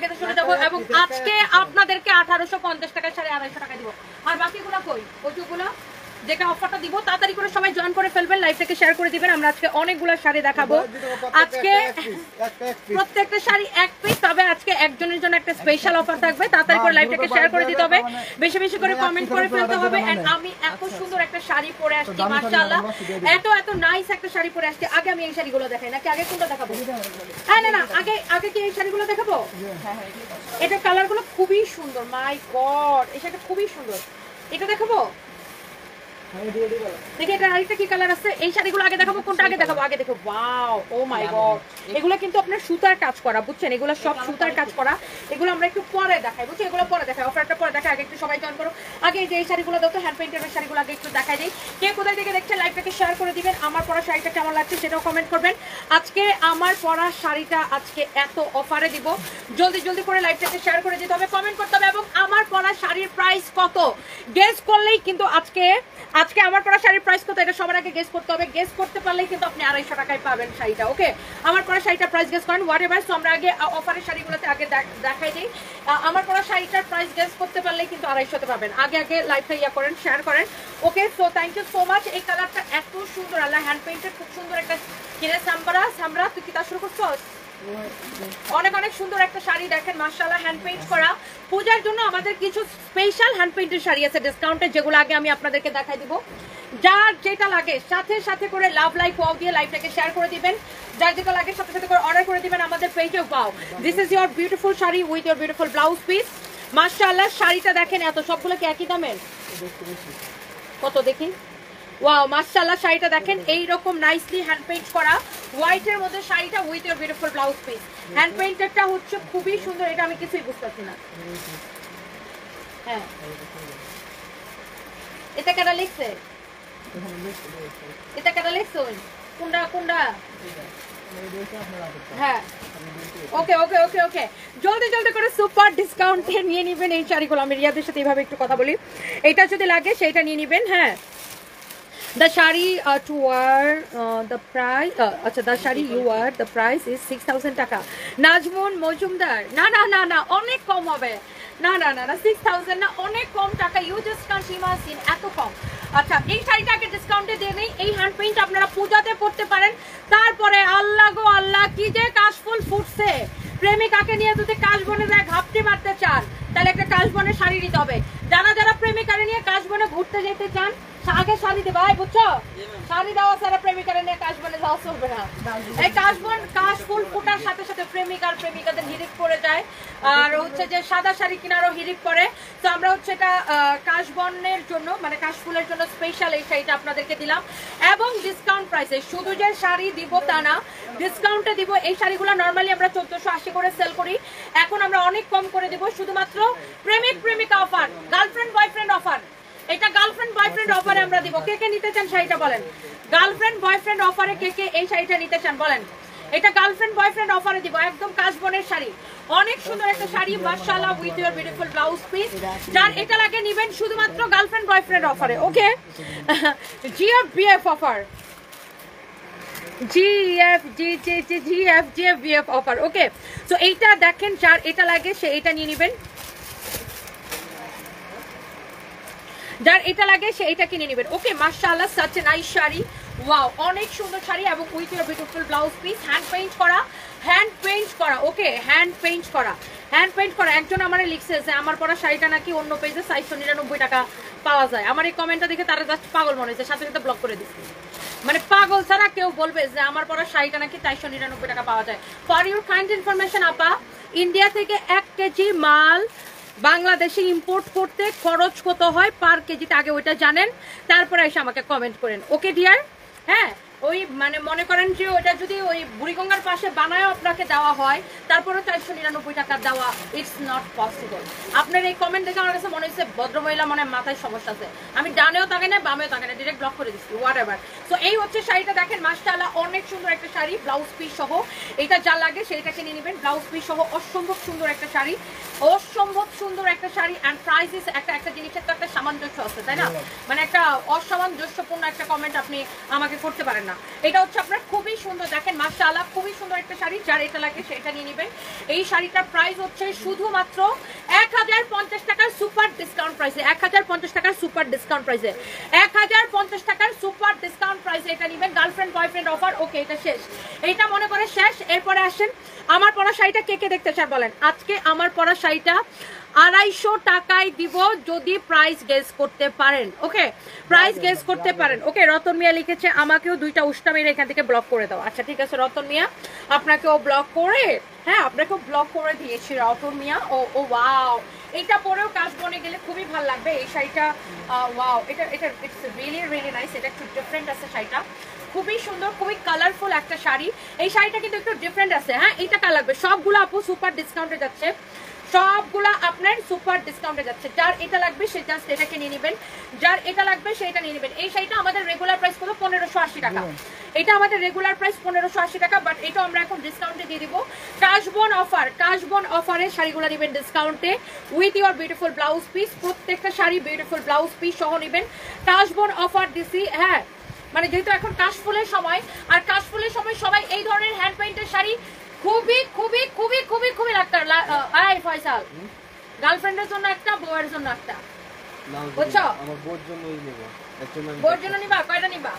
আগেতে চলে যাবো এবং আজকে আপনাদেরকে 1850 টাকার শাড়ি 250 টাকা দিব। আর বাকিগুলো কই ওইগুলো যেটা অফারটা দিব তাড়াতাড়ি করে সবাই জয়েন করে ফেলবেন, লাইভটাকে শেয়ার করে দিবেন। আমরা আজকে অনেকগুলো শাড়ি দেখাবো, আজকে প্রত্যেকটা শাড়ি এক পিস, তবে আজকে একজনের জন্য একটা স্পেশাল অফার থাকবে। তাড়াতাড়ি করে লাইভটাকে শেয়ার করে দিতে হবে, বেশি বেশি করে কমেন্ট করে ফেলতে হবে। এন্ড আমি এত সুন্দর একটা শাড়ি পরে আসছি মাশাআল্লাহ, এত নাইস একটা শাড়ি পরে আসছি। আগে আমি এই শাড়িগুলো দেখাই নাকি আগে কোনটা দেখাবো? হ্যাঁ না আগে কি এই শাড়িগুলো দেখাবো? এটা কালারগুলো খুবই সুন্দর, মাই গড এই শাড়িটা খুবই সুন্দর। এটা দেখাবো? দেখি এটা আরেকটা কি কালার আছে। এই শাড়িগুলো আগে দেখাবো, কোনটা আগে দেখাবো? আগে দেখো, ওয়াও ও মাই গড, এগুলো কিন্তু আপনার সুতার কাজ করা, বুঝছেন? এগুলো সব সুতার কাজ করা। এগুলো আমরা একটু পরে দেখাই, বুঝছেন? এগুলো পরে দেখাই, অফারটা পরে দেখাই। আগে একটু সবাই জয়েন করো। আগে এই যে এই শাড়িগুলো দাও তো, হ্যান্ড পেইন্টের শাড়িগুলো আগে একটু দেখাই দিই। কে কোথায় থেকে দেখছেন লাইভটাকে শেয়ার করে দিবেন। আমার পরা শাড়িটা কেমন লাগছে সেটাও কমেন্ট করবেন। আজকে আমার পরা শাড়িটা আজকে এত অফারে দিব, জলদি জলদি করে লাইভটাকে শেয়ার করে দিতে হবে, কমেন্ট করতে হবে। এবং আমার পরা শাড়ির প্রাইস কত গেস করলেই কিন্তু আজকে আমার পরা শাড়ির প্রাইস কত এটা সবার আগে গেস করতে হবে। গেস করতে পারলেই কিন্তু আপনি 250 টাকায় পাবেন শাড়িটা। ওকে, আমার পরা শাড়িটার প্রাইস গেস করেন হোয়াট এভার। সো আমরা আগে অফারের শাড়িগুলোতে আগে দেখাই দিই। আমার পরা শাড়িটার প্রাইস গেস করতে পারলেই কিন্তু 250 পাবেন। আগে লাইভটা করেন, শেয়ার করেন। Okay, so thank you so much. এই কালারটা এত সুন্দর, আল্লাহ হ্যান্ড পেইন্টেড, খুব সুন্দর একটা কিনে। সামরা তুই কি তা শুরু করছো? অনেক অনেক সুন্দর একটা শাড়ি দেখেন মাশাআল্লাহ, হ্যান্ড পেইন্ট করা। পূজার জন্য আমাদের কিছু স্পেশাল হ্যান্ড পেইন্টের শাড়ি আছে ডিসকাউন্টে, যেগুলো আগে আমি আপনাদেরকে দেখাই দিব। যার যেটা লাগে সাথে সাথে করে লাভ লাইক ওয়াও দিয়ে লাইভটাকে শেয়ার করে দিবেন। যার যেটা লাগে সাথে সাথে করে অর্ডার করে দিবেন আমাদের পেজে। Wow, this is your beautiful sari with your beautiful blouse piece. মাশাআল্লাহ শাড়িটা দেখেন, এত সবগুলো কি একই দামের? কত দেখি? ওয়াও মাশাআল্লাহ শাড়িটা দেখেন, এই রকম নাইসলি হ্যান্ড পেইন্ট করা হোয়াইটের মধ্যে শাড়িটা with your beautiful blouse piece. Hand পেইন্টেডটা হচ্ছে খুবই সুন্দর। এটা আমি কিছুই বুঝতে পারছি না। হ্যাঁ, এটা কেডা লিখছে? এটা কেডা লিখছে? কোনটা? হ্যাঁ, ওকে ওকে ওকে ওকে, জলদি জলদি করে সুপার ডিসকাউন্টে নিয়ে নেবেন এই শাড়িগুলো। আমি রিয়াদের সাথে এইভাবে একটু কথা বলি, এটা যদি লাগে সেইটা নিয়ে নেবেন। হ্যাঁ, the shari to wear the price the shari you wear the price is 6000 টাকা। নাজমুন মজুমদার, না অনেক কম হবে। না 6000 না, অনেক কম টাকা। ইউ জাস্ট কান্ট ইমাজিন এত কম। আচ্ছা, এই শাড়িটাকে ডিসকাউন্টে দিয়ে নেই। এই হ্যান্ড পেইন্ট আপনারা পূজাতে পড়তে পারেন। তারপরে আল্লাহ গো আল্লাহ, কি যে কাশফুল ফুটছে। প্রেমিকাকে নিয়ে যদি কাশবনে যায় ঘাপটি মারতে চান, তাহলে একটা কাশবনের শাড়ি নিতে হবে। যারা প্রেমিকারে নিয়ে কাশবনে ঘুরতে যেতে চান, আগে শাড়ি দেবে ভাই, বুঝছো? শাড়ি দেওয়া ছাড়া প্রেমিকারে নিয়ে কাশবনে যাওয়া চলবে না। এই কাশফুল ফুটার সাথে সাথে প্রেমিকাদের হিরিক পড়ে যায়। আর হচ্ছে যে সাদা শাড়ি কিনারও হিরিক পড়ে। তো আমরা হচ্ছে এটা কাশবনের জন্য, মানে কাশফুলের জন্য স্পেশাল এই শাড়িটা আপনাদেরকে দিলাম, এবং ডিসকাউন্ট প্রাইসে। শুধু যে শাড়ি দিব তা না, ডিসকাউন্টে দিব। এই শাড়িগুলো নর্মালি আমরা 1480 করে সেল করি, এখন আমরা অনেক কম করে দিব। শুধুমাত্র প্রেমিকা অফার, গার্লফ্রেন্ড বয়ফ্রেন্ড অফার। এটা গার্লফ্রেন্ড বয়ফ্রেন্ড অফারে আমরা দিব। কে নিতে চান শাড়িটা বলেন? গার্লফ্রেন্ড বয়ফ্রেন্ড অফারে কে এই শাড়িটা নিতে চান বলেন? এটা গার্লফ্রেন্ড বয়ফ্রেন্ড অফারে দিব, একদম কাশবনের শাড়ি। অনেক সুন্দর একটা শাড়ি মাশাআল্লাহ with your beautiful blouse piece. যার এটা লাগে নেবেন শুধুমাত্র গার্লফ্রেন্ড বয়ফ্রেন্ড অফারে। Okay, GF offer, GF offer. Okay, তো এইটা দেখেন, যার এটা লাগে সে এটা নিয়ে নেবেন। যার এটা লাগে সে এটা কিনে নেবেন। ওকে, মাশাআল্লাহ such a nice sari. Wow, অনেক সুন্দর শাড়ি এবং with your beautiful blouse piece. Hand paint করা। ওকে, হ্যান্ড পেইন্ট করা। একজন আমারে লিখছে যে আমার পরা শাড়িটা নাকি অন্য পেজে 499 টাকা পাওয়া যায়। আমার এই কমেন্টটা দেখে তারা জাস্ট পাগল মনে হয়েছে, সাথে সাথে ব্লক করে দিচ্ছে। মানে পাগল ছাড়া কেউ বলবে যে আমার পরা শাড়িটা নাকি 499 টাকা পাওয়া যায়। ফর ইউর কাইন্ড ইনফরমেশন আপা, ইন্ডিয়া থেকে 1 কেজি মাল বাংলাদেশে ইম্পোর্ট করতে খরচ কত হয় পার কেজিতে, আগে ওইটা জানেন, তারপরে এসে আমাকে কমেন্ট করেন। Okay dear? হ্যাঁ, ওই মানে মনে করেন যে ওইটা যদি ওই বুড়িগঙ্গার পাশে বানায় আপনাকে দেওয়া হয়, তারপরে 499 টাকা দেওয়া, ইটস নট পসিবল। আপনার এই কমেন্ট দেখে আমার কাছে মনে হচ্ছে ভদ্রমহিলা মনে মাথায় সমস্যা আছে। আমি ডানেও তাকাই না, বামেও তাকাই না, ডিরেক্ট ব্লক করে দিচ্ছি, হোয়াট এভার। সো এই হচ্ছে শাড়িটা দেখেন মাশাআল্লাহ, অনেক সুন্দর একটা শাড়ি, ব্লাউজ পিস সহ। এটা যা লাগে সেইটাকে নিয়ে নেবেন, ব্লাউজ পিস সহ। অসম্ভব সুন্দর একটা শাড়ি, অ্যান্ড প্রাইস ইস একটা জিনিসের তো একটা সামঞ্জস্য আছে, তাই না? মানে একটা অসামঞ্জস্যপূর্ণ একটা কমেন্ট আপনি আমাকে করতে পারেন না। না। এটা হচ্ছে আপনার খুবই সুন্দর, দেখেন মাশাআল্লাহ খুবই সুন্দর একটা শাড়ি, যার এটা লাগে সেটা নিয়ে নেবেন। এই শাড়িটার প্রাইস হচ্ছে শুধুমাত্র 1050 টাকার সুপার ডিসকাউন্ট প্রাইসে, 1050 টাকার সুপার ডিসকাউন্ট প্রাইসে, 1050 টাকার সুপার ডিসকাউন্ট প্রাইসে এটা নেবেন। গার্লফ্রেন্ড বয়ফ্রেন্ড অফার, ওকে এটা শেষ, এইটা মনে করে শেষ। এরপরে আসেন আমার পরা শাড়িটা কে কে দেখতে চান বলেন। আজকে আমার পরা শাড়িটা 250 টাকায় দিব যদি প্রাইস গেস করতে পারেন। ওকে, প্রাইস গেস করতে পারেন। ওকে, রতন মিয়া লিখেছে আমাকেও 2টা উষ্টা মেরে এখান থেকে ব্লক করে দাও। আচ্ছা ঠিক আছে রতন মিয়া, আপনাকেও ব্লক করে, হ্যাঁ আপনাকেও ব্লক করে দিয়েছি রতন মিয়া। ও ও ওয়াও, এটা পরেও কাজ বনে গেলে খুবই ভালো লাগবে এই শাড়িটা। ওয়াও, এটা ইটস রিয়েলি রিয়েলি নাইস, এটা একটু ডিফারেন্ট আছে শাড়িটা, খুবই সুন্দর, খুবই কালারফুল একটা শাড়ি। এই শাড়িটা কিন্তু একটু ডিফারেন্ট আছে। হ্যাঁ এইটা কালার লাগবে, সবগুলো আপু সুপার ডিসকাউন্টে যাচ্ছে, সবগুলা আপনার সুপার ডিসকাউন্টে যাচ্ছে। যার এটা লাগবে সে জাস্ট এটাকে নিয়ে নেবেন, যার এটা লাগবে সেটা নিয়ে নেবেন। এই শাড়িটা আমাদের রেগুলার প্রাইস হলো 1580 টাকা, এটা আমাদের রেগুলার প্রাইস 1580 টাকা, বাট এটা আমরা এখন ডিসকাউন্টে দিয়ে দিব। কাশবন অফার, কাশবন অফারে শাড়িগুলো নেবেন ডিসকাউন্টে with your beautiful blouse piece, প্রত্যেকটা শাড়ি বিউটিফুল ব্লাউজ পিস সহ নেবেন। কাশবন অফার দিছি, হ্যাঁ মানে যেহেতু এখন কাশফুলের সময়, আর কাশফুলের সময় সবাই এই ধরনের হ্যান্ড পেইন্টের শাড়ি খুবই খুবই খুবই খুবই খুবই লাগতো। আই ফয়সাল, গার্লফ্রেন্ডের জন্য একটা, বউয়ের জন্য একটা, বুঝছো? আমার বউর জন্যই নেব, বউর জন্য নিবা, কয়টা নিবা?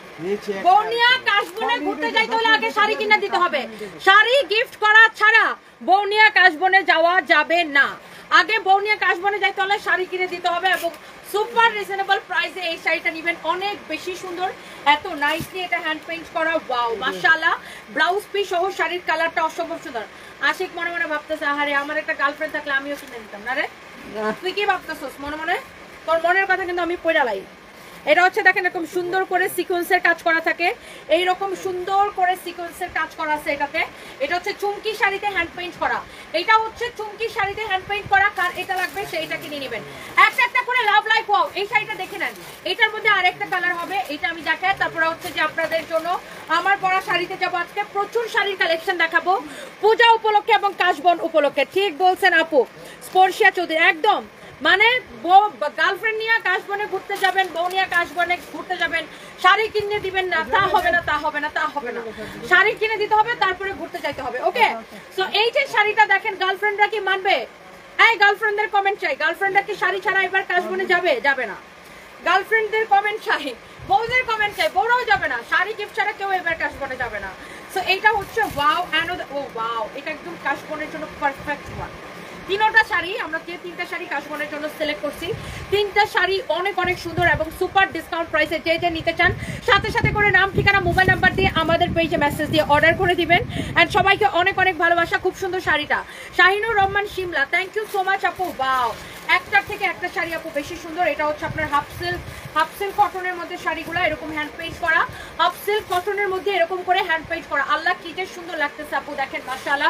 বউ নিয়া কাশবনে ঘুরতে যাইতে হলে আগে শাড়ি কিনে দিতে হবে। শাড়ি গিফট করা ছাড়া বউ নিয়া কাশবনে যাওয়া যাবে না। আগে বউ নিয়া কাশবনে যাইতে হলে শাড়ি কিনে দিতে হবে, এবং সুপার রিজনেবল প্রাইসে এই শাড়িটা নেবেন, অনেক বেশি সুন্দর, এত নাইসলি এটা হ্যান্ড পেইন্ট করা। ওয়াও মাশাআল্লাহ, ব্লাউজ পিস সহ শাড়ির কালারটা অসম্ভব সুন্দর। আশিক মনে মনে ভাবতেছে আরে আমার একটা গার্লফ্রেন্ড থাকলে আমিও কিনে দিতাম না রে। তুই কি ভাবতেছস মনে মনে? তোর মনের কথা কিন্তু আমি পড়া লাই। এটা হচ্ছে দেখেন এরকম সুন্দর করে সিকোয়েন্সের কাজ করা থাকে, এইরকম সুন্দর করে সিকোয়েন্সের কাজ করা আছে এটাতে। এটা হচ্ছে চুমকি শাড়িতে হ্যান্ড পেইন্ট করা, এটা হচ্ছে চুমকি শাড়িতে হ্যান্ড পেইন্ট করা। কার এটা লাগবে সেইটা কিনে নেবেন, একটা একটা করে লাভ লাইক। ওয়াও, এই শাড়িটা দেখে নেন, এটার মধ্যে আরেকটা কালার হবে, এটা আমি দেখাই। তারপরে হচ্ছে যে আপনাদের জন্য আমার পরা শাড়িতে যাবো আজকে, প্রচুর শাড়ির কালেকশন দেখাবো পূজা উপলক্ষে এবং কাশবন উপলক্ষে। ঠিক বলছেন আপু স্পর্শিয়া চৌধুরী, একদম মানে গার্লফ্রেন্ড নিয়ে কাশবনে ঘুরতে যাবেন, বউ নিয়ে কাশবনে ঘুরতে যাবেন, শাড়ি কিনে দিবেন না, তা হবে না, তা হবে না, তা হবে না। শাড়ি কিনে দিতে হবে, তারপরে ঘুরতে যাইতে হবে। ওকে, সো এই যে শাড়িটা দেখেন, গার্লফ্রেন্ডরা কি মানবে? এই গার্লফ্রেন্ডদের কমেন্ট চাই, গার্লফ্রেন্ডরা কি শাড়ি ছাড়া এবার কাশবনে যাবে? যাবে না। গার্লফ্রেন্ডদের কমেন্ট চাই, বউদের কমেন্ট চাই, বউরাও যাবে না, শাড়ি গিফট ছাড়া কেউ এবার কাশবনে যাবে না। সো এইটা হচ্ছে ওয়াও অ্যান্ড ও ওয়াও, এটা একদম কাশবনের জন্য পারফেক্ট ওয়ান। তিনটা শাড়ি আমরা তিনটা শাড়ি কাশবনের জন্য সিলেক্ট করছি, তিনটা শাড়ি অনেক অনেক সুন্দর এবং সুপার ডিসকাউন্ট প্রাইসে। যে যে নিতে চান সাথে সাথে করে নাম ঠিকানা মোবাইল নাম্বার দিয়ে আমাদের পেজে মেসেজ দিয়ে অর্ডার করে দিবেন। অ্যান্ড সবাইকে অনেক অনেক ভালোবাসা। খুব সুন্দর শাড়িটা Shahinur Rahman Shimla, thank you so much আপু। ওয়াও, একটার থেকে একটা শাড়ি আপু বেশি সুন্দর। এটা হচ্ছে আপনার হাফ সিল্ক কটনের মধ্যে শাড়িগুলো এরকম হ্যান্ড পেইন্ট করা, হাফ সিল্ক কটনের মধ্যে এরকম করে হ্যান্ড পেইন্ট করা। আল্লাহ কি যে সুন্দর লাগতেছে আপু, দেখেন মাশাআল্লাহ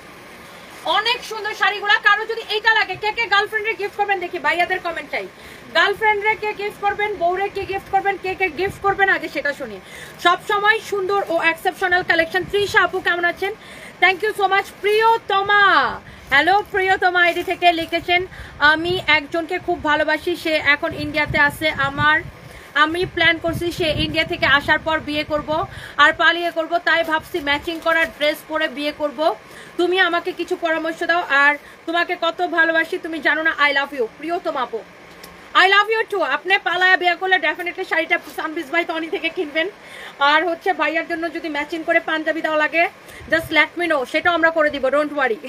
অনেক সুন্দর শাড়িগুলা। কারো যদি এইটা লাগে, কে কে গার্লফ্রেন্ডে গিফট করবেন দেখি, ভাইয়াদের কমেন্ট চাই। গার্লফ্রেন্ডে কে গিফট করবেন, বউরে কে গিফট করবেন, কে কে গিফট করবেন আগে সেটা শুনি। সব সময় সুন্দর ও এক্সেপশনাল কালেকশন। তৃষা আপু কেমন আছেন? Thank you so much. প্রিয়তমা, হ্যালো প্রিয়তমা আইডি থেকে লিখেছেন আমি একজনকে খুব ভালোবাসি, সে এখন ইন্ডিয়াতে আছে। আমি প্ল্যান করছি সে ইন্ডিয়া থেকে আসার পর বিয়ে করব আর পালিয়ে করব, তাই ভাবছি ম্যাচিং করা ড্রেস পরে বিয়ে করব। তুমি আমাকে কিছু পরামর্শ দাও, আর তোমাকে কত ভালোবাসি তুমি জানো না। আই লাভ ইউ প্রিয়তমা আপু, আই লাভ ইউ টু। আপনি পালায়া বিয়ে করলে ডেফিনেটলি শাড়িটা সানবিজ বাই টনি থেকে কিনবেন। আর হচ্ছে ভাইয়ার জন্য যদি ম্যাচিং করে পাঞ্জাবি দেওয়া লাগে জাস্ট লেট মি নো, সেটাও আমরা করে দিব, ডোন্ট ওয়ারি।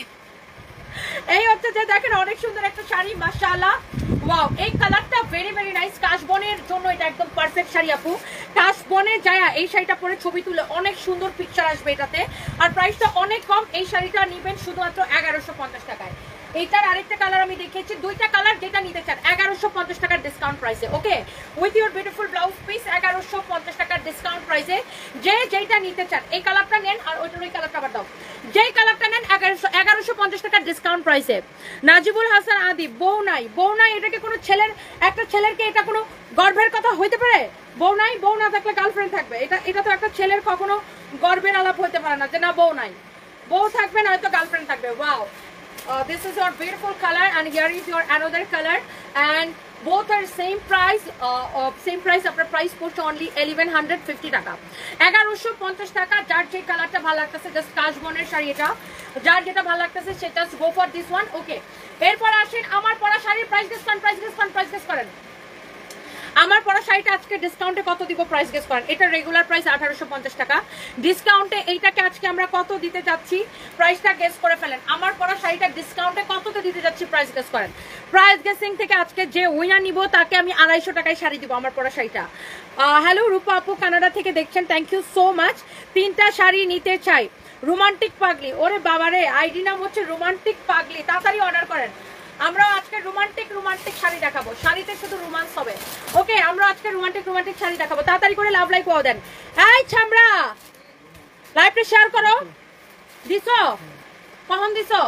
এই হচ্ছে যে দেখেন অনেক সুন্দর একটা শাড়ি মাশাআল্লাহ। ওয়াও, এই কালারটা ভেরি ভেরি নাইস। কাশবনের জন্য এটা একদম পারফেক্ট শাড়ি আপু। কাশবনে যায় এই শাড়িটা পরে ছবি তুলে অনেক সুন্দর পিকচার আসবে এটাতে, আর প্রাইসটা অনেক কম। এই শাড়িটা নেবেন শুধুমাত্র 1150 টাকায়। এইটার আরেকটা কালার আমি দেখিয়েছি, দুইটা কালার, যেটা নিতে চান 1150 টাকার ডিসকাউন্ট প্রাইসে। Okay, with your beautiful blouse piece 1150 টাকার ডিসকাউন্ট প্রাইসে। যে যেটা নিতে চান এই কালারটা নেন, আর ওইটার ওই কালারটা আবার দাও, যেই কালারটা নেন 1150 টাকার ডিসকাউন্ট প্রাইসে। নাজিবুল হাসান আদি, বউ নাই, বউ নাই, এটাকে কোনো ছেলের, একটা ছেলেরকে এটা কোনো গর্বের কথা হইতে পারে? বউ নাই, বউ না থাকলে গার্লফ্রেন্ড থাকবে, এটা তো একটা ছেলের কখনো গর্বের আলাপ হইতে পারে না যে না বউ নাই। বউ থাকবে না, হয়তো গার্লফ্রেন্ড থাকবে। Wow, this is your beautiful color and here is your another color, and both আর সেম প্রাইস, আপনার প্রাইস পড়ছে অনলি 1150 টাকা, 1150 টাকা। যার যে কালারটা ভালো লাগতেছে, জাস্ট কাশবনের শাড়ি এটা, যার যেটা ভালো লাগতেছে সেটা go for this one. Okay, এরপর আসেন আমার পরা শাড়ির প্রাইস গেস করেন, প্রাইস গেস করেন। আমার পরা শাড়িটা আজকে ডিসকাউন্টে কত দিব প্রাইস গেস করেন। এটা রেগুলার প্রাইস 1850 টাকা, ডিসকাউন্টে এইটাকে আজকে আমরা কত দিতে যাচ্ছি প্রাইসটা গেস করে ফেলেন। আমার পরা শাড়িটা ডিসকাউন্টে কততে দিতে যাচ্ছি প্রাইস গেস করেন। প্রাইস গেসিং থেকে আজকে যে উইনার নিব তাকে আমি 250 টাকায় শাড়ি দিব আমার পরা শাড়িটা। হ্যালো রূপা আপু, কানাডা থেকে দেখছেন, থ্যাংক ইউ সো মাচ। 3টা শাড়ি নিতে চাই, রোমান্টিক পাগলি। ওরে বাবারে, আইডি নাম হচ্ছে রোমান্টিক পাগলি, তাড়াতাড়ি অর্ডার করেন। আমরা আজকে রোমান্টিক শাড়ি দেখাবো, শাড়িতে শুধু রোমান্স হবে। ওকে, আমরা আজকে রোমান্টিক শাড়ি দেখাবো, তাড়াতাড়ি করে লাভ লাইক দেন। এই ছামড়া, লাইভটা শেয়ার করো। দিছো কখন দিছো?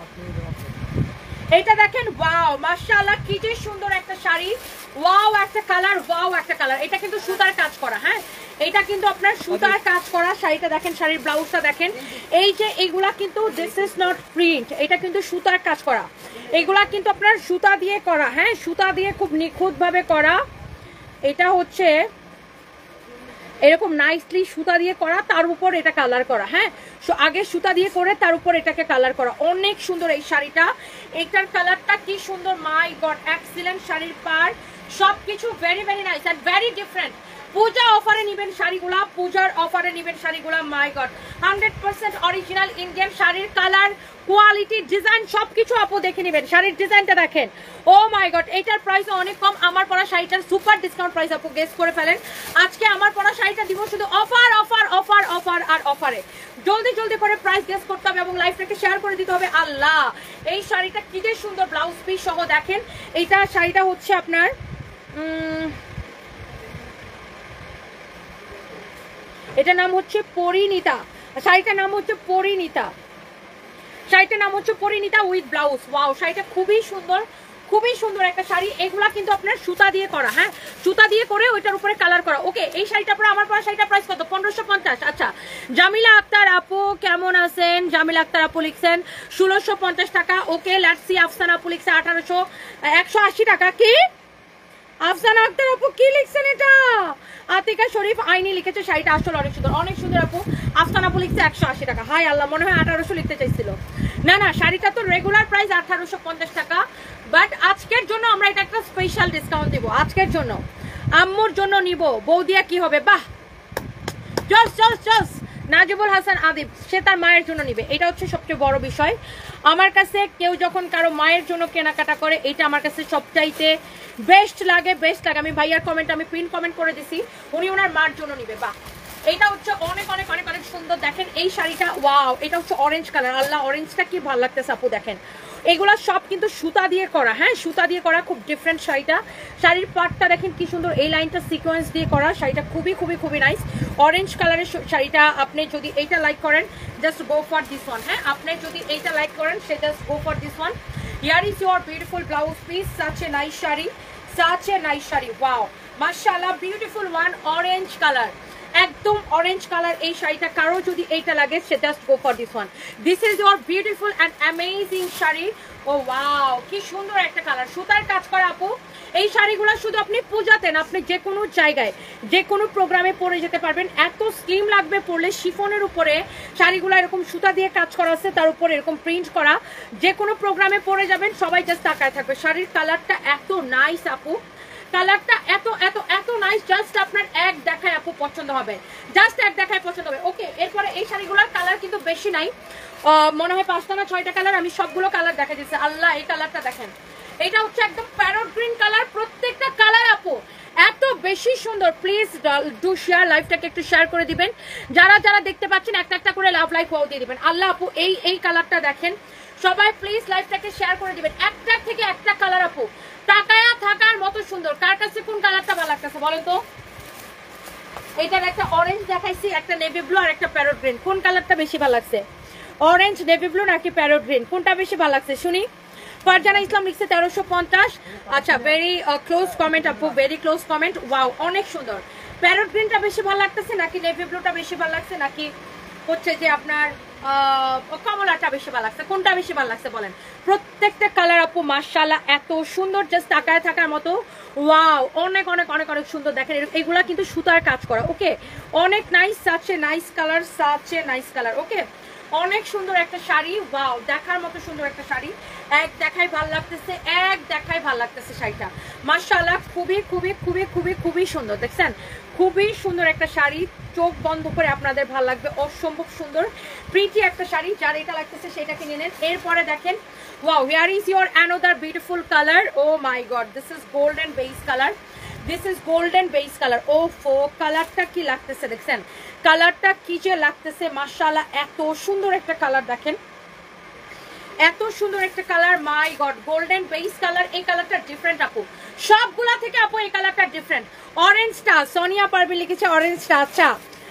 এটা দেখেন, ওয়াও মাশাআল্লাহ, কি যে সুন্দর একটা শাড়ি, ওয়াও একটা কালার, ওয়াও একটা কালার। এটা কিন্তু সুতার কাজ করা, হ্যাঁ এটা কিন্তু আপনার সুতার কাজ করা শাড়িটা দেখেন, শাড়ির ব্লাউজটা দেখেন। এই যে এইগুলা কিন্তু দিস ইজ নট প্রিন্ট, এটা কিন্তু সুতার কাজ করা, এগুলা কিন্তু আপনার সুতা দিয়ে করা, হ্যাঁ সুতা দিয়ে খুব নিখুঁত ভাবে করা। এটা হচ্ছে এরকম নাইসলি সুতা দিয়ে করা, তার উপর এটা কালার করা, হ্যাঁ আগে সুতা দিয়ে করে তার উপর এটাকে কালার করা। অনেক সুন্দর এই শাড়িটা, এটার কালারটা কি সুন্দর, মাই গড এক্সিলেন্ট। শাড়ির পার সবকিছু very very nice and very different. Puja অফারে নেবেন শাড়িগুলা, পূজার অফারে নেবেন শাড়িগুলা, মাই গড 100% অরিজিনাল ইন্ডিয়ান। শাড়ির কালার, কোয়ালিটি, ডিজাইন সবকিছু আপু দেখে নেবেন। শাড়ির ডিজাইনটা দেখেন, ও মাই গড, এটার প্রাইস অনেক কম। আমার পরা শাড়িটার সুপার ডিসকাউন্ট প্রাইস আপু গেস করে ফেলেন। আজকে আমার পরা শাড়িটা দিব শুধু অফার অফার অফার অফার আর অফারে। জলদি জলদি করে প্রাইস গেস করতে হবে এবং লাইভটাকে শেয়ার করে দিতে হবে। আল্লাহ, এই শাড়িটা কি যে সুন্দর, ব্লাউজ পিস সহ দেখেন। এইটা শাড়িটা হচ্ছে আপনার এটার নাম হচ্ছে পরিণীতা, শাড়িটার নাম হচ্ছে পরিণীতা, শাড়িটার নাম হচ্ছে পরিণীতা উইথ ব্লাউজ। ওয়াও, শাড়িটা খুবই সুন্দর, খুবই সুন্দর একটা শাড়ি। এগুলা কিন্তু আপনার সুতা দিয়ে করা, হ্যাঁ সুতা দিয়ে করে ওইটার উপরে কালার করা। ওকে, এই শাড়িটা পরে আমার পরা শাড়িটা প্রাইস কত? 1550। আচ্ছা, জামিলা আক্তার আপু কেমন আছেন? জামিলা আক্তার আপু লিখছেন 1650 টাকা। ওকে, লেটস সি। আফসানা আপু লিখছে 180 টাকা। কি আফসানা আক্তার আপু কি লিখছেন এটা? আতিকা শরীফ আইনি লিখেছে শাড়িটা আসলে অনেক সুন্দর, অনেক সুন্দর আপু। আফসানা আপু লিখছে 180 টাকা। হাই আল্লাহ, মনে হয় 1800 লিখতে চাইছিল। না না, শাড়িটা তো রেগুলার প্রাইস 1850 টাকা, বাট আজকের জন্য আমরা এটা একটা স্পেশাল ডিসকাউন্ট দিব। আজকের জন্য আম্মুর জন্য নিব। বৌদিয়া কি হবে? বাহ, জস জস জস। নাজিবুল হাসান আদিব, সে তার মায়ের জন্য নিবে, এটা হচ্ছে সবচেয়ে বড় বিষয় আমার কাছে। কেউ যখন কারো মায়ের জন্য কেনাকাটা করে, এটা আমার কাছে সবচাইতে বেস্ট লাগে, বেস্ট লাগে। আমি ভাইয়ার কমেন্ট, আমি পিন কমেন্ট করে দিছি, উনি ওনার মার জন্য নিবে। বাহ, এটা হচ্ছে অনেক অনেক অনেক অনেক সুন্দর। দেখেন এই শাড়িটা, ওয়াও, এটা হচ্ছে অরেঞ্জ কালার। আল্লাহ, অরেঞ্জটা কি ভালো লাগতেছে আপু। দেখেন এগুলা সব কিন্তু সুতা দিয়ে করা, হ্যাঁ সুতা দিয়ে করা, খুব ডিফারেন্ট শাড়িটা। শাড়ির পাটটা দেখেন কি সুন্দর, এই লাইনটা সিকোয়েন্স দিয়ে করা। শাড়িটা খুবই খুবই খুবই নাইস, অরেঞ্জ কালারের শাড়িটা। আপনি যদি এইটা লাইক করেন, just go for this one. হ্যাঁ, আপনি যদি এইটা লাইক করেন, সে just go for this one. Here is your beautiful blouse piece, such a nice sari, such a nice sari. Wow মাশাআল্লাহ, বিউটিফুল ওয়ান, অরেঞ্জ কালার, একদম অরেঞ্জ কালার। এই শাড়িটা কারো যদি এইটা লাগে, সে just go for this one. This is your beautiful and amazing sari. Oh wow, কি সুন্দর একটা কালার, সুতার কাজ করা আপু। এই শাড়িগুলো শুধু আপনি পূজাতে না, আপনি যে কোনো জায়গায় যে কোনো প্রোগ্রামে পরে যেতে পারবেন। এত স্লিম লাগবে পরলে। শিফনের উপরে শাড়িগুলো এরকম সুতা দিয়ে কাজ করা আছে, তার উপরে এরকম প্রিন্ট করা। যে কোনো প্রোগ্রামে পরে যাবেন, সবাই জাস্ট তাকায় থাকবে। শাড়ির কালারটা এত নাইস আপু, কালারটা এত এত এত নাইস, জাস্ট আপনার এক দেখায় আপু পছন্দ হবে, জাস্ট এক দেখায় পছন্দ হবে। ওকে, এরপরে এই শাড়িগুলোর কালার কিন্তু বেশি নাই, মনে হয় 5টা না 6টা কালার। আমি সবগুলো কালার দেখা দিচ্ছি। আল্লাহ, এই কালারটা দেখেন, এটা হচ্ছে একদম প্যারট গ্রিন কালার। প্রত্যেকটা কালার আপু এত বেশি সুন্দর। প্লিজ ডু শেয়ার, লাইভটাকে একটু শেয়ার করে দিবেন। যারা যারা দেখতে পাচ্ছেন একটা একটা করে লাভ লাইক ওয়াও দিয়ে দিবেন। আল্লাহ আপু, এই কালারটা দেখেন, সবাই প্লিজ লাইভটাকে শেয়ার করে দিবেন। একটা থেকে একটা কালার আপু তাকায়া থাকার মতো সুন্দর। কার কাছে কোন কালারটা ভালো লাগতেছে বলেন তো? এইটার একটা অরেঞ্জ দেখাইছি, একটা নেভি ব্লু আর একটা প্যারট গ্রিন। কোন কালারটা বেশি ভালো লাগছে? অরেঞ্জ, নেভি ব্লু নাকি প্যারট গ্রিন? কোনটা বেশি ভালো লাগছে শুনি? ফারজানা ইসলাম লিখছে 1350। আচ্ছা, ভেরি ক্লোজ কমেন্ট আপু, ভেরি ক্লোজ কমেন্ট। ওয়াও, অনেক সুন্দর। প্যারট গ্রিনটা বেশি ভালো লাগতেছে নাকি নেভি ব্লুটা বেশি ভালো লাগছে নাকি হচ্ছে যে আপনার কমলাটা বেশি ভালো লাগছে, কোনটা বেশি ভালো লাগছে বলেন? প্রত্যেকটা কালার আপু মাশাআল্লাহ এত সুন্দর, জাস্ট তাকায় থাকার মতো। ওয়াও, অনেক অনেক অনেক অনেক সুন্দর। দেখেন এগুলা কিন্তু সুতার কাজ করা, ওকে, অনেক nice, such a nice colour, such a nice colour, okay, অনেক সুন্দর একটা শাড়ি। ওয়াও, দেখার মতো সুন্দর একটা শাড়ি, এক দেখায় ভাল লাগতেছে, এক দেখায় ভাল লাগতেছে শাড়িটা মাশাআল্লাহ, খুবই খুবই খুবই খুবই খুবই সুন্দর। দেখছেন, খুবই সুন্দর একটা শাড়ি, চোখ বন্ধ করে আপনাদের ভাল লাগবে, অসম্ভব সুন্দর প্রিটি একটা শাড়ি। যার এটা লাগতেছে সেটা কিনে নেন। এরপরে দেখেন, wow, here is your another beautiful colour. Oh my god, this is golden base colour, this is golden base colour. Oh ফো, কালারটা কি লাগতেছে দেখছেন, কালারটা কি যে লাগতেছে মাশাআল্লাহ, এত সুন্দর একটা কালার। দেখেন এত সুন্দর একটা colour, my god, golden base colour. এই কালারটা ডিফারেন্ট আপু, সবগুলা থেকে আপু এই কালারটা ডিফারেন্ট। অরেঞ্জটা সোনিয়া পারভিন লিখেছে, অরেঞ্জটা। আচ্ছা,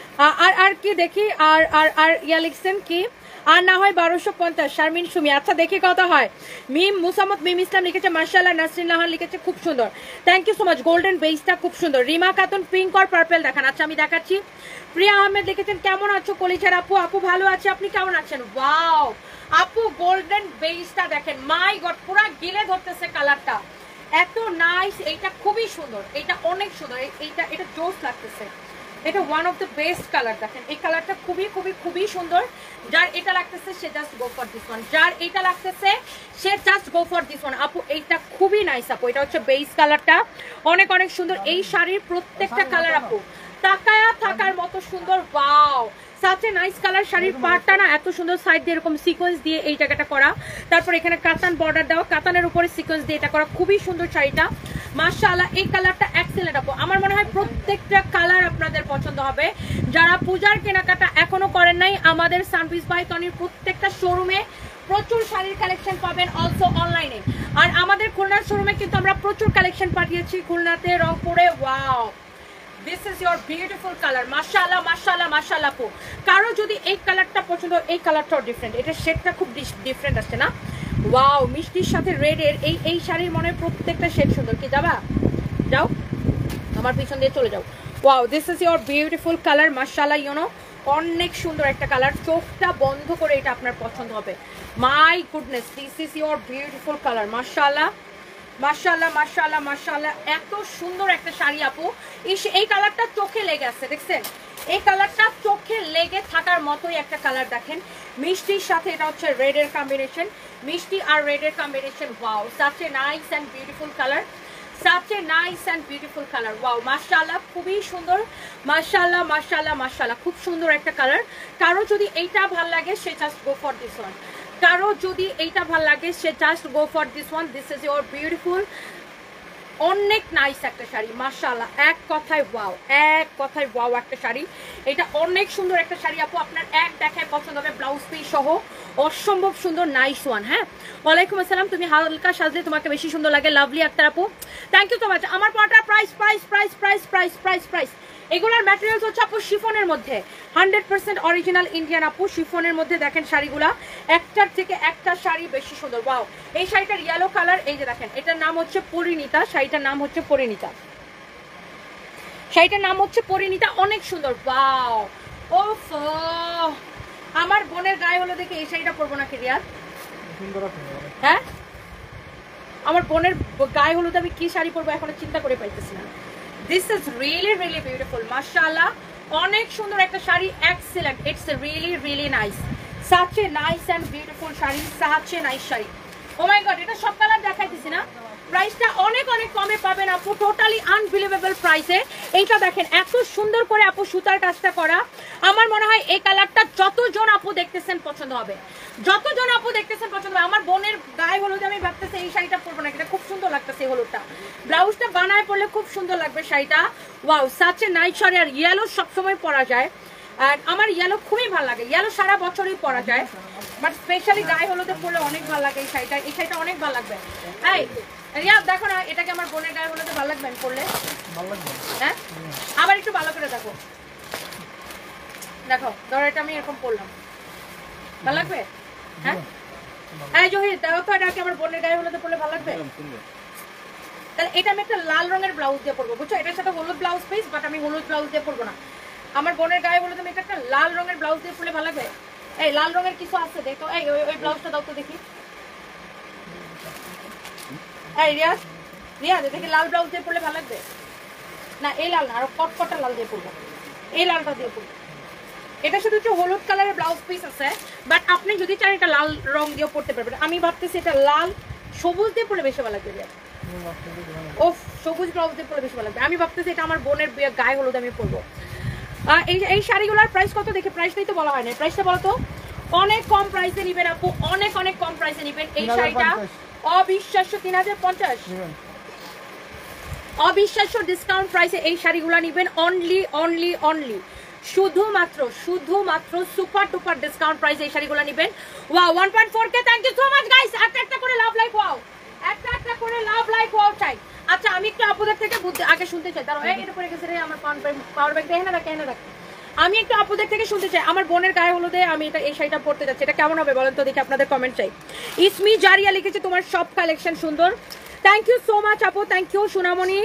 আর কি দেখি, আর আর আর ইয়া লিখছেন কি, আর না হয় 1250 শারমিন সুমি। আচ্ছা দেখি কত হয়। মিম মুসামত মিম ইসলাম লিখেছে মাশাআল্লাহ, নাসরিন লাহান লিখেছে খুব সুন্দর, thank you so much. Golden বেসটা খুব সুন্দর। রিমা খাতুন পিঙ্ক আর পার্পল দেখান। আচ্ছা আমি দেখাচ্ছি। প্রিয়া আহমেদ লিখেছেন কেমন আছো কলিজার আপু? আপু ভালো আছে, আপনি কেমন আছেন? ওয়াও আপু, গোল্ডেন বেসটা দেখেন, মাই গড, পুরা গিলে ধরতেছে কালারটা, এত নাইস। এইটা খুবই সুন্দর, এইটা অনেক সুন্দর, এটা জোস লাগতেছে, এটা one of the best colour. দেখেন এই কালারটা খুবই খুবই খুবই সুন্দর। যার এটা লাগতেছে সে just go for this one, যার এটা লাগতেছে সে just go for this one. আপু এইটা খুবই নাইস আপু, এটা হচ্ছে বেস কালারটা, অনেক অনেক সুন্দর। এই শাড়ির প্রত্যেকটা কালার আপু তাকায়া থাকার মতো সুন্দর। Wow, such a nice colour. শাড়ির পার্টটা না এত সুন্দর, সাইড দিয়ে এরকম সিকোয়েন্স দিয়ে এই জায়গাটা করা, তারপর এখানে কাতান বর্ডার দেওয়া, কাতানের উপরে সিকোয়েন্স দিয়ে এটা করা, খুবই সুন্দর শাড়িটা মাশাআল্লাহ। এই কালারটা এক্সেলেন্ট আপু, আমার মনে হয় প্রত্যেকটা কালার আপনাদের পছন্দ হবে। যারা পূজার কেনাকাটা এখনো করেন নাই, আমাদের সানপিস বাই তনির প্রত্যেকটা শোরুমে প্রচুর শাড়ির কালেকশন পাবেন, অলসো অনলাইনে। আর আমাদের খুলনার শোরুমে কিন্তু আমরা প্রচুর কালেকশন পাঠিয়েছি, খুলনাতে, রংপুরে। Wow, this is your beautiful colour, মাশাআল্লাহ মাশাআল্লাহ মাশাআল্লাহ আপু। কারো যদি এই কালারটা পছন্দ, এই কালারটাও ডিফারেন্ট, এটা শেডটা খুব ডিফারেন্ট আসছে না? ওয়াও, মিষ্টির সাথে রেডের এই শাড়ির মনে প্রত্যেকটা শেড সুন্দর। কি যাবা, যাও আমার পিছন দিয়ে চলে যাও। Wow, this is your beautiful colour মাশাআল্লাহ, ইউ নো, অনেক সুন্দর একটা কালার, চোখটা বন্ধ করে এটা আপনার পছন্দ হবে। My goodness, this is your beautiful colour মাশাআল্লাহ মাশাআল্লাহ মাশাআল্লাহ মাশাআল্লাহ, এত সুন্দর একটা শাড়ি আপু। এই কালারটা চোখে লেগে আছে, দেখছেন এই কালারটা চোখে লেগে থাকার মতোই একটা কালার। দেখেন মিষ্টির সাথে এটা হচ্ছে রেডের কম্বিনেশন, মিষ্টি আর রেডের combination. Wow, such a nice and beautiful colour, such a nice and beautiful colour. Wow মাশাআল্লাহ, খুবই সুন্দর, মাশাআল্লাহ মাশাআল্লাহ মাশাআল্লাহ, খুব সুন্দর একটা কালার। কারো যদি এইটা ভাল লাগে সে just go for this one, কারো যদি এইটা ভাল লাগে সে just go for this one. This is your beautiful, অনেক নাইস একটা শাড়ি মাশাআল্লাহ, এক কথায় ওয়াও, এক কথায় ওয়াও একটা শাড়ি। এটা অনেক সুন্দর একটা শাড়ি আপু, আপনার এক দেখায় পছন্দ হবে, ব্লাউজ পিস সহ অসম্ভব সুন্দর, নাইস ওয়ান। হ্যাঁ, ওয়ালাইকুম আসসালাম, তুমি হালকা সাজলে তোমাকে বেশি সুন্দর লাগে, লাভলি আক্তার আপু, থ্যাংক ইউ সো মাচ। আমার পড়াটা price price price price price price price এগুলোর ম্যাটেরিয়ালস হচ্ছে আপু শিফনের মধ্যে, 100% অরিজিনাল ইন্ডিয়ান আপু, শিফনের মধ্যে। দেখেন শাড়িগুলা একটার থেকে একটা শাড়ি বেশি সুন্দর। ওয়াও, এই শাড়িটার ইয়েলো কালার, এই যে দেখেন, এটার নাম হচ্ছে পরিণীতা, শাড়িটার নাম হচ্ছে পরিণীতা, শাড়িটার নাম হচ্ছে পরিণীতা, অনেক সুন্দর। ওয়াও, ওফ, আমার বোনের গায়ে হলো দেখে এই শাড়িটা পরবো নাকি রিয়াদ? হ্যাঁ, আমার বোনের গায়ে হলুদ আমি কি শাড়ি পরবো এখনো চিন্তা করে পাইতেছি না। This is really really beautiful মাশাআল্লাহ, অনেক সুন্দর একটা শাড়ি, excellent, it's really really nice, such a nice and beautiful sari, such a nice sari. Oh my god, এটা সব কালার দেখাইতেছি না, প্রাইসটা অনেক অনেক কমে পাবেন আপু, টোটালি আনবিলিভেবল প্রাইসে। এইটা দেখেন এত সুন্দর করে আপু সুতার কাজটা করা, আমার মনে হয় এই কালারটা যতজন আপু দেখতেছেন পছন্দ হবে, যতজন আপু দেখতেছেন পছন্দ হবে। আমার বোনের গায়ে হলুদ আমি ভাবতেছি এই শাড়িটা পরবো না, এটা খুব সুন্দর লাগতেছে এই হলুদটা, ব্লাউজটা বানায় পরলে খুব সুন্দর লাগবে শাড়িটা। Wow, such a nice sari. আর ইয়েলো সবসময় পরা যায়, আর আমার ইয়েলো খুবই ভালো লাগে, ইয়েলো সারা বছরই পরা যায়, বাট স্পেশালি গায়ে হলুদে পরলে অনেক ভালো লাগে এই শাড়িটা, এই শাড়িটা অনেক ভালো লাগবে। এই রিয়া দেখো না, এটাকে আমার বোনের গায়ে হলুদে ভালো লাগবে পরলে? হ্যাঁ, আবার একটু ভালো করে দেখো, দেখো ধরো এটা আমি এরকম পরলাম, ভালো লাগবে? হ্যাঁ, এই জহির দেখো তো, এটাকে আমার বোনের গায়ে হলুদে পরলে ভালো লাগবে? তাহলে এটা আমি একটা লাল রঙের ব্লাউজ দিয়ে পরবো, বুঝছো? এটার সাথে হলুদ ব্লাউজ পিস, বাট আমি হলুদ ব্লাউজ দিয়ে পরবো না, আমার বোনের গায়ে হলুদ আমি একটা লাল রঙের ব্লাউজ দিয়ে পরলে ভালো লাগবে। এই লাল রঙের কিছু আছে দেখো, এই ওই ব্লাউজটা দাও তো দেখি। এই রিয়াজ রিয়াজ দেখি লাল ব্লাউজ দিয়ে পরলে ভালো লাগবে না? এই লাল না, আরো কটকটা লাল দিয়ে পরবো, এই লালটা দিয়ে পরবো। এটা শুধু একটু হলুদ কালারের ব্লাউজ পিস আছে, বাট আপনি যদি চান এটা লাল রং দিয়েও পরতে পারবেন। আমি ভাবতেছি এটা লাল সবুজ দিয়ে পরলে বেশি ভালো লাগবে রিয়াজ। ও সবুজ ব্লাউজ দিয়ে পরলে বেশি ভালো লাগবে। আমি ভাবতেছি এটা আমার বোনের গায়ে হলুদ আমি পরবো। এই শাড়িগুলোর প্রাইস কত দেখে? প্রাইসটাই তো বলা হয় না, প্রাইসটা বলো তো। অনেক কম প্রাইসে নিবেন আপু, অনেক অনেক কম প্রাইসে নিবেন এই শাড়িটা। অবিশ্বাস্য 3050, অবিশ্বাস্য ডিসকাউন্ট প্রাইসে এই শাড়িগুলো নিবেন। অনলি অনলি অনলি শুধুমাত্র সুপার ডুপার ডিসকাউন্ট প্রাইসে এই শাড়িগুলো নিবেন। Wow 1.4K, thank you so much guys. একটা করে লাভ লাইক ওয়াও, একটা করে লাভ লাইক ওয়াও চাই। আচ্ছা আমি একটু আপুদের থেকে আগে শুনতে চাই, দাঁড়াও এটা করে গেছে রে আমার পাওয়ার ব্যাংক দেখে না রাখ। আমি একটু আপুদের থেকে শুনতে চাই, আমার বোনের গায়ে হলুদে আমি এই শাড়িটা পরতে যাচ্ছি, এটা কেমন হবে বলেন তো দেখি, আপনাদের কমেন্ট চাই। ইসমি জারিয়া লিখেছে তোমার সব কালেকশন সুন্দর, থ্যাংক ইউ সো মাচ আপু, থ্যাংক ইউ সোনামণি।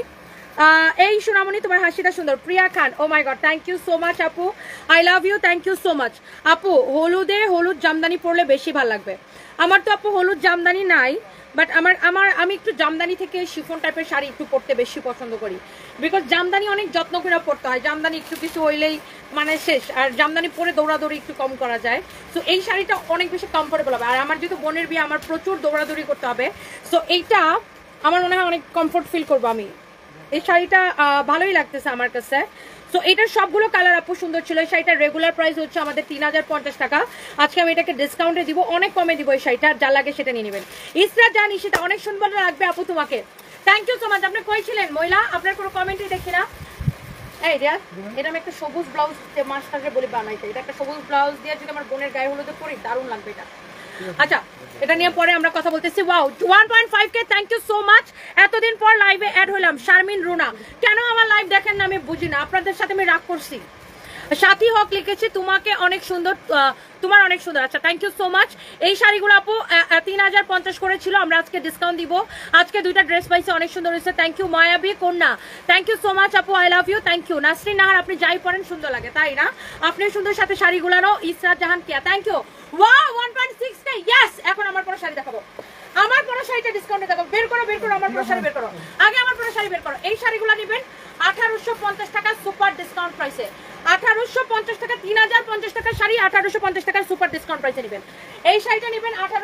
এই সোনামণি তোমার হাসিটা সুন্দর। Priya Khan, oh my god, thank you so much আপু, I love you, thank you so much আপু। হলুদে হলুদ জামদানি পরলে বেশি ভালো লাগবে। আমার তো আপু হলুদ জামদানি নাই, বাট আমি একটু জামদানি থেকে শিফন টাইপের শাড়ি একটু পরতে বেশি পছন্দ করি, বিকজ জামদানি অনেক যত্ন করে পরতে হয়, জামদানি একটু কিছু হইলেই মানে শেষ, আর জামদানি পরে দৌড়াদৌড়ি একটু কম করা যায়। সো এই শাড়িটা অনেক বেশি কমফোর্টেবল হবে। আর আমার যেহেতু বোনের বিয়ে, আমার প্রচুর দৌড়াদৌড়ি করতে হবে, সো এইটা আমার মনে হয় অনেক কমফোর্ট ফিল করবো আমি। এই শাড়িটা ভালোই লাগতেছে আমার কাছে। সো এটার সবগুলো কালার আপু সুন্দর ছিল। এই শাড়িটার রেগুলার প্রাইস হচ্ছে আমাদের 3050 টাকা, আজকে আমি এটাকে ডিসকাউন্টে দিব, অনেক কমে দিব এই শাড়িটা, যা লাগে সেটা নিয়ে নেবেন। ইসরা জানি সেটা অনেক সুন্দর লাগবে আপু তোমাকে, থ্যাংক ইউ সো মাচ। আপনি কই ছিলেন মহিলা? আপনার কোনো কমেন্টই দেখি না। এই রিয়াজ, এটা আমি একটা সবুজ ব্লাউজ মাস্টারে বলি বানাইতে, এটা একটা সবুজ ব্লাউজ দিয়ে যদি আমার বোনের গায়ে হলুদে পরি দারুণ লাগবে এটা। আচ্ছা এটা নিয়ে পরে আমরা কথা বলতেছি। Wow 1.5K, thank you so much. এতদিন পর লাইভে অ্যাড হলাম। শারমিন রুনা, কেন আমার লাইভ দেখেন না আমি বুঝি না, আপনাদের সাথে আমি রাগ করছি। সাথী হক লিখেছে তোমাকে অনেক সুন্দর, তোমার অনেক সুন্দর। আচ্ছা থ্যাংক ইউ সো মাচ। এই শাড়িগুলো আপু 3050 করে ছিল, আমরা আজকে ডিসকাউন্ট দিব। আজকে দুইটা ড্রেস পাইছে, অনেক সুন্দর হয়েছে, থ্যাংক ইউ। মায়াবী কন্যা, থ্যাংক ইউ সো মাচ আপু, I love you, thank you. Nasrin Nahar, আপনি যাই পরেন সুন্দর লাগে, তাই না? আপনি সুন্দর সাথে শাড়িগুলারও। ইসরাত জাহান কিয়া, thank you. Wow 1.6K, yes. এখন আমার পরা শাড়ি দেখাবো, আমার পরা শাড়িটা ডিসকাউন্টে দেখাবো। বের করো আমার পরা শাড়ি বের করো, আগে আমার পরা শাড়ি বের করো। এই শাড়িগুলো নেবেন 1850 টাকা সুপার ডিসকাউন্ট প্রাইসে। 1850 টাকা, 3050 টাকার শাড়ি 1850 টাকার সুপার ডিসকাউন্ট প্রাইসে নেবেন। এই শাড়িটা নেবেন